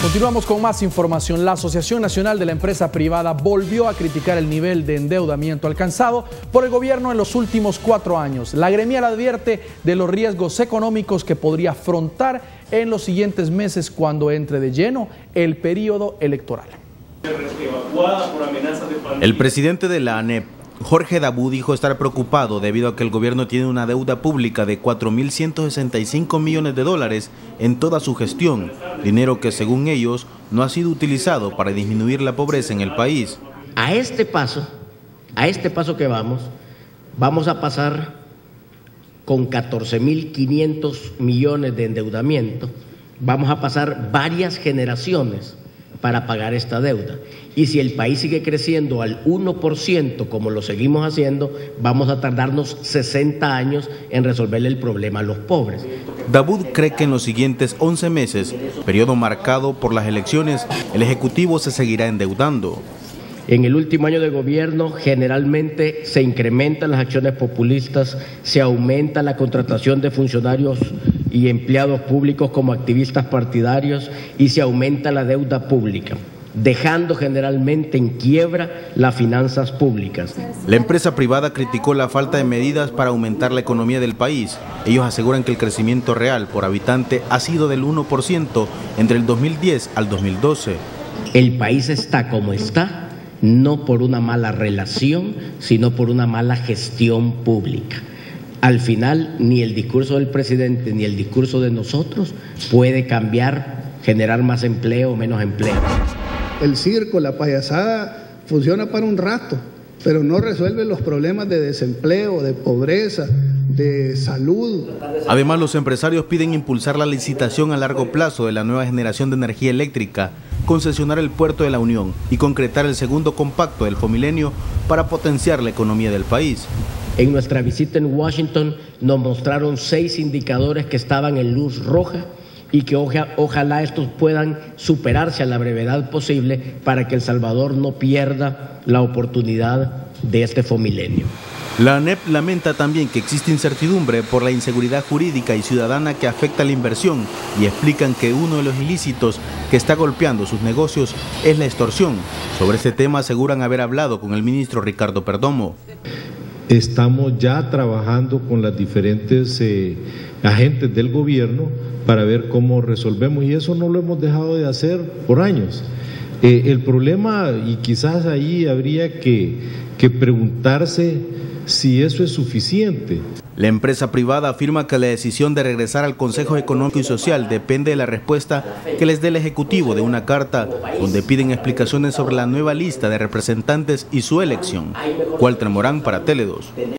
Continuamos con más información. La Asociación Nacional de la Empresa Privada volvió a criticar el nivel de endeudamiento alcanzado por el gobierno en los últimos 4 años. La gremial advierte de los riesgos económicos que podría afrontar en los siguientes meses cuando entre de lleno el periodo electoral. El presidente de la ANEP, Jorge Dabú, dijo estar preocupado debido a que el gobierno tiene una deuda pública de 4.165 millones de dólares en toda su gestión, dinero que según ellos no ha sido utilizado para disminuir la pobreza en el país. A este paso que vamos a pasar con 14.500 millones de endeudamiento, vamos a pasar varias generaciones para pagar esta deuda. Y si el país sigue creciendo al 1%, como lo seguimos haciendo, vamos a tardarnos 60 años en resolverle el problema a los pobres. Dabú cree que en los siguientes 11 meses, periodo marcado por las elecciones, el Ejecutivo se seguirá endeudando. En el último año de gobierno generalmente se incrementan las acciones populistas, se aumenta la contratación de funcionarios y empleados públicos como activistas partidarios y se aumenta la deuda pública, dejando generalmente en quiebra las finanzas públicas. La empresa privada criticó la falta de medidas para aumentar la economía del país. Ellos aseguran que el crecimiento real por habitante ha sido del 1% entre el 2010 al 2012. El país está como está, no por una mala relación, sino por una mala gestión pública. Al final, ni el discurso del presidente ni el discurso de nosotros puede cambiar, generar más empleo o menos empleo. El circo, la payasada, funciona para un rato, pero no resuelve los problemas de desempleo, de pobreza, de salud. Además, los empresarios piden impulsar la licitación a largo plazo de la nueva generación de energía eléctrica, concesionar el puerto de la Unión y concretar el segundo compacto del Fomilenio para potenciar la economía del país. En nuestra visita en Washington nos mostraron 6 indicadores que estaban en luz roja y que ojalá estos puedan superarse a la brevedad posible para que El Salvador no pierda la oportunidad de este Fomilenio. La ANEP lamenta también que existe incertidumbre por la inseguridad jurídica y ciudadana que afecta la inversión y explican que uno de los ilícitos que está golpeando sus negocios es la extorsión. Sobre este tema aseguran haber hablado con el ministro Ricardo Perdomo. Estamos ya trabajando con las diferentes agentes del gobierno para ver cómo resolvemos y eso no lo hemos dejado de hacer por años. El problema, y quizás ahí habría que preguntarse si eso es suficiente. La empresa privada afirma que la decisión de regresar al Consejo Económico y Social depende de la respuesta que les dé el Ejecutivo de una carta donde piden explicaciones sobre la nueva lista de representantes y su elección. Walter Morán para Tele 2.